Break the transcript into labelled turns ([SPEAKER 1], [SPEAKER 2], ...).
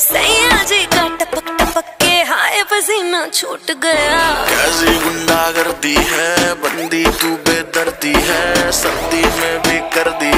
[SPEAKER 1] सैया जी का टपक टपक के हाय पसीना छूट गया।
[SPEAKER 2] कैसी गुंडागर्दी है बंदी तू बेदर्दी है, सर्दी में भी कर दी